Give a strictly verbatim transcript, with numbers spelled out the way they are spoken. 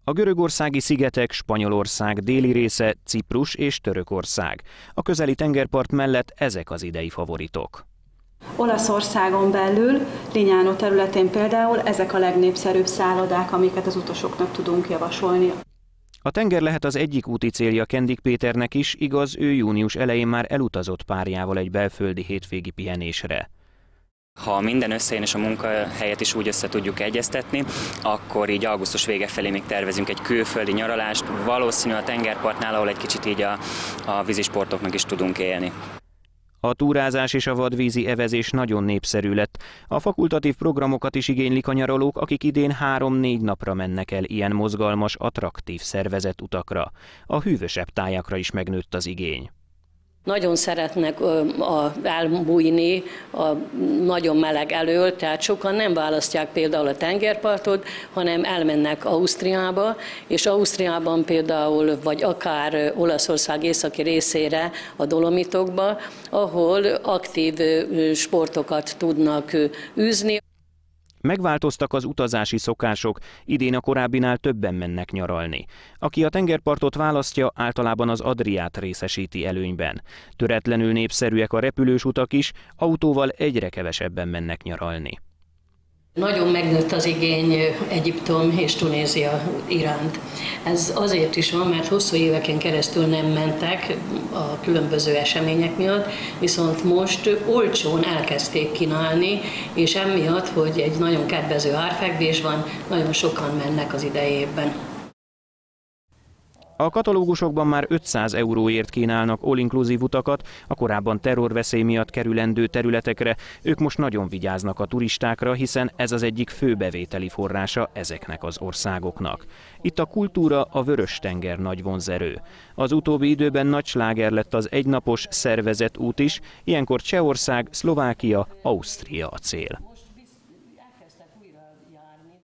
A görögországi szigetek, Spanyolország déli része, Ciprus és Törökország. A közeli tengerpart mellett ezek az idei favoritok. Olaszországon belül, Lignano területén például ezek a legnépszerűbb szállodák, amiket az utasoknak tudunk javasolni. A tenger lehet az egyik úti célja Kendik Péternek is, igaz, ő június elején már elutazott párjával egy belföldi hétvégi pihenésre. Ha minden összejön és a munkahelyet is úgy össze tudjuk egyeztetni, akkor így augusztus vége felé még tervezünk egy külföldi nyaralást, valószínű a tengerpartnál, ahol egy kicsit így a, a vízisportoknak is tudunk élni. A túrázás és a vadvízi evezés nagyon népszerű lett. A fakultatív programokat is igénylik a nyaralók, akik idén három-négy napra mennek el ilyen mozgalmas, attraktív szervezett utakra. A hűvösebb tájakra is megnőtt az igény. Nagyon szeretnek elbújni a nagyon meleg elől, tehát sokan nem választják például a tengerpartot, hanem elmennek Ausztriába, és Ausztriában például, vagy akár Olaszország északi részére, a Dolomitokba, ahol aktív sportokat tudnak űzni. Megváltoztak az utazási szokások, idén a korábbinál többen mennek nyaralni. Aki a tengerpartot választja, általában az Adriát részesíti előnyben. Töretlenül népszerűek a repülős utak is, autóval egyre kevesebben mennek nyaralni. Nagyon megnőtt az igény Egyiptom és Tunézia iránt. Ez azért is van, mert hosszú éveken keresztül nem mentek a különböző események miatt, viszont most olcsón elkezdték kínálni, és emiatt, hogy egy nagyon kedvező árfekvés van, nagyon sokan mennek az idei évben. A katalógusokban már ötszáz euróért kínálnak all-inclusive utakat a korábban terrorveszély miatt kerülendő területekre. Ők most nagyon vigyáznak a turistákra, hiszen ez az egyik fő bevételi forrása ezeknek az országoknak. Itt a kultúra, a Vörös-tenger nagy vonzerő. Az utóbbi időben nagy sláger lett az egynapos szervezett út is, ilyenkor Csehország, Szlovákia, Ausztria a cél.